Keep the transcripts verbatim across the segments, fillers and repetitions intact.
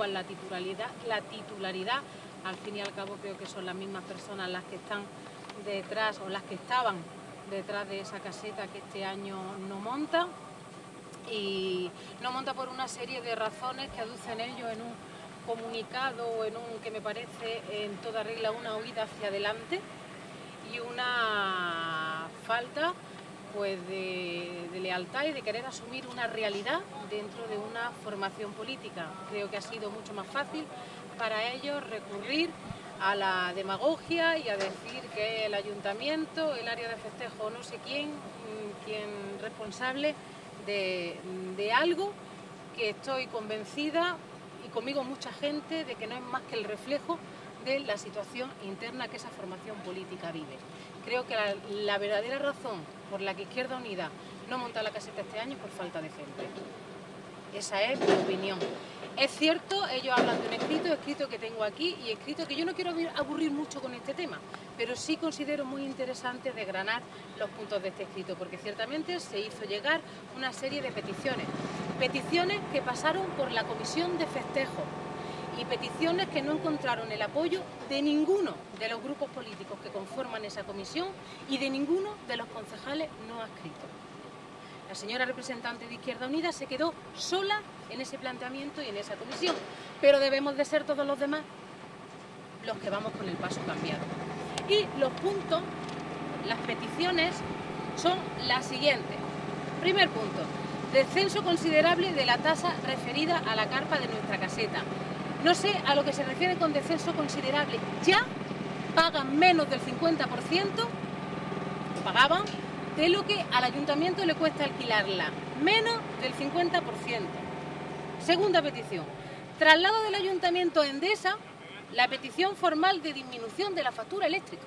igual la titularidad, la titularidad, al fin y al cabo creo que son las mismas personas las que están detrás o las que estaban detrás de esa caseta que este año no monta, y no monta por una serie de razones que aducen ellos en un comunicado, en un que me parece en toda regla una huida hacia adelante y una falta pues de, de lealtad y de querer asumir una realidad dentro de una formación política. Creo que ha sido mucho más fácil para ellos recurrir a la demagogia y a decir que el ayuntamiento, el área de festejo, no sé quién, quién responsable de, de algo que estoy convencida, y conmigo mucha gente, de que no es más que el reflejo de la situación interna que esa formación política vive. Creo que la, la verdadera razón por la que Izquierda Unida no monta la caseta este año es por falta de gente. Esa es mi opinión. Es cierto, ellos hablan de un escrito, escrito que tengo aquí, y escrito que yo no quiero aburrir mucho con este tema, pero sí considero muy interesante desgranar los puntos de este escrito, porque ciertamente se hizo llegar una serie de peticiones, peticiones que pasaron por la comisión de festejo, y peticiones que no encontraron el apoyo de ninguno de los grupos políticos que conforman esa comisión y de ninguno de los concejales no adscritos. La señora representante de Izquierda Unida se quedó sola en ese planteamiento y en esa comisión, pero debemos de ser todos los demás los que vamos con el paso cambiado. Y los puntos, las peticiones, son las siguientes. Primer punto, descenso considerable de la tasa referida a la carpa de nuestra caseta. No sé a lo que se refiere con descenso considerable. Ya pagan menos del cincuenta por ciento, pagaban, de lo que al ayuntamiento le cuesta alquilarla. Menos del cincuenta por ciento. Segunda petición. Traslado del ayuntamiento a Endesa la petición formal de disminución de la factura eléctrica.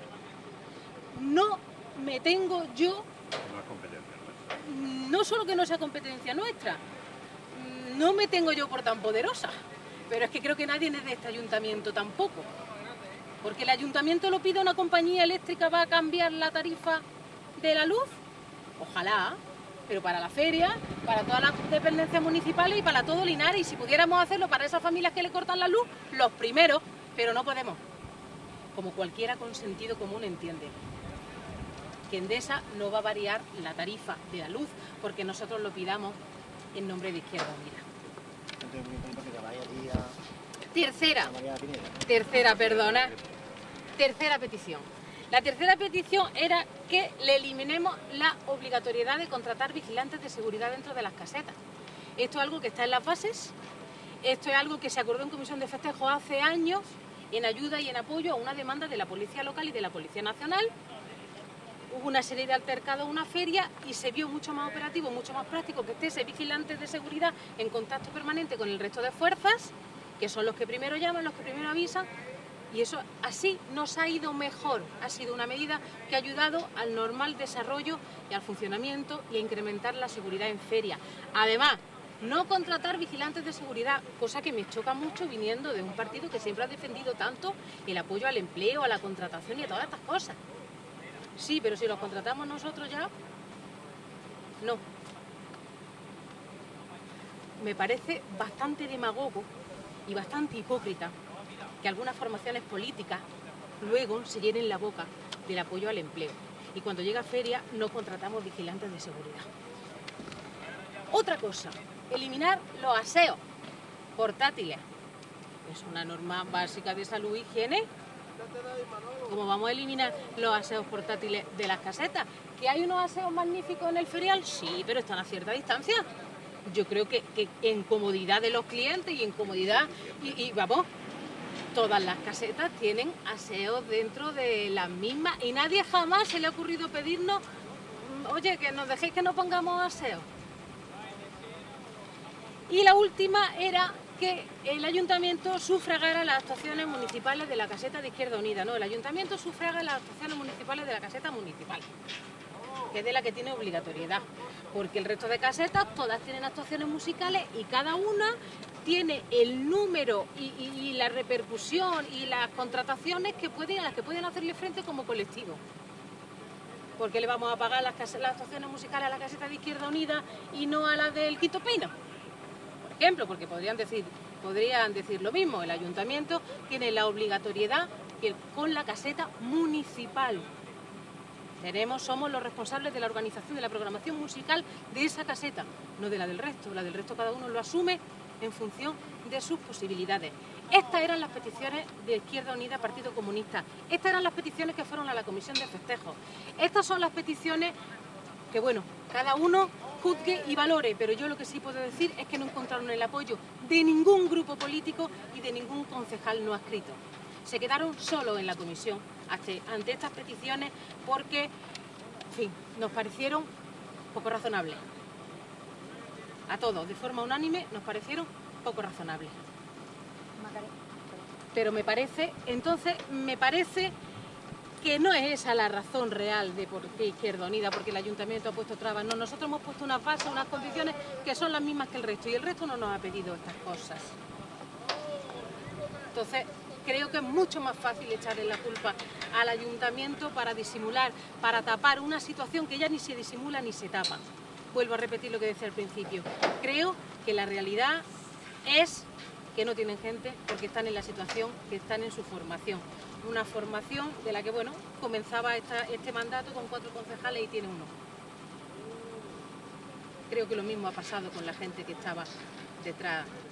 No me tengo yo... No es competencia nuestra. No solo que no sea competencia nuestra, no me tengo yo por tan poderosa. Pero es que creo que nadie es de este ayuntamiento tampoco. Porque el ayuntamiento lo pide a una compañía eléctrica, va a cambiar la tarifa de la luz. Ojalá, pero para la feria, para todas las dependencias municipales y para todo Linares. Y si pudiéramos hacerlo para esas familias que le cortan la luz, los primeros, pero no podemos. Como cualquiera con sentido común entiende. Que Endesa no va a variar la tarifa de la luz porque nosotros lo pidamos en nombre de Izquierda Unida. Tercera, tercera, perdona, tercera petición. La tercera petición era que le eliminemos la obligatoriedad de contratar vigilantes de seguridad dentro de las casetas. Esto es algo que está en las bases, esto es algo que se acordó en Comisión de Festejo hace años en ayuda y en apoyo a una demanda de la Policía Local y de la Policía Nacional. Hubo una serie de altercados, una feria, y se vio mucho más operativo, mucho más práctico que esté ese vigilante de seguridad en contacto permanente con el resto de fuerzas, que son los que primero llaman, los que primero avisan, y eso así nos ha ido mejor. Ha sido una medida que ha ayudado al normal desarrollo y al funcionamiento y a incrementar la seguridad en feria. Además, no contratar vigilantes de seguridad, cosa que me choca mucho viniendo de un partido que siempre ha defendido tanto el apoyo al empleo, a la contratación y a todas estas cosas. Sí, pero si los contratamos nosotros ya, no. Me parece bastante demagogo y bastante hipócrita que algunas formaciones políticas luego se llenen la boca del apoyo al empleo. Y cuando llega feria no contratamos vigilantes de seguridad. Otra cosa, eliminar los aseos portátiles. Es una norma básica de salud y higiene. ¿Cómo vamos a eliminar los aseos portátiles de las casetas? ¿Que hay unos aseos magníficos en el ferial? Sí, pero están a cierta distancia. Yo creo que, que en comodidad de los clientes y en comodidad, y, y vamos, todas las casetas tienen aseos dentro de las mismas y nadie jamás se le ha ocurrido pedirnos, oye, que nos dejéis que no pongamos aseos. Y la última era que el ayuntamiento sufragara las actuaciones municipales de la caseta de Izquierda Unida. No, el ayuntamiento sufraga las actuaciones municipales de la caseta municipal, que es de la que tiene obligatoriedad, porque el resto de casetas todas tienen actuaciones musicales y cada una tiene el número y, y, y la repercusión y las contrataciones que pueden, a las que pueden hacerle frente como colectivo. ¿Por qué le vamos a pagar las, las actuaciones musicales a la caseta de Izquierda Unida y no a la del Quito Pino? Por ejemplo, porque podrían decir, podrían decir lo mismo. El ayuntamiento tiene la obligatoriedad que con la caseta municipal. Tenemos, somos los responsables de la organización de la programación musical de esa caseta, no de la del resto. La del resto cada uno lo asume en función de sus posibilidades. Estas eran las peticiones de Izquierda Unida, Partido Comunista. Estas eran las peticiones que fueron a la comisión de festejos. Estas son las peticiones que, bueno, cada uno juzgue y valore, pero yo lo que sí puedo decir es que no encontraron el apoyo de ningún grupo político y de ningún concejal no adscrito. Se quedaron solos en la comisión ante estas peticiones porque, en fin, nos parecieron poco razonables. A todos, de forma unánime, nos parecieron poco razonables. Pero me parece, entonces, me parece que no es esa la razón real de por qué Izquierda Unida, porque el ayuntamiento ha puesto trabas. No, nosotros hemos puesto unas bases, unas condiciones que son las mismas que el resto, y el resto no nos ha pedido estas cosas. Entonces, creo que es mucho más fácil echarle la culpa al ayuntamiento para disimular, para tapar una situación que ya ni se disimula ni se tapa. Vuelvo a repetir lo que decía al principio. Creo que la realidad es que no tienen gente porque están en la situación que están en su formación. Una formación de la que, bueno, comenzaba esta, este mandato con cuatro concejales y tiene uno. Creo que lo mismo ha pasado con la gente que estaba detrás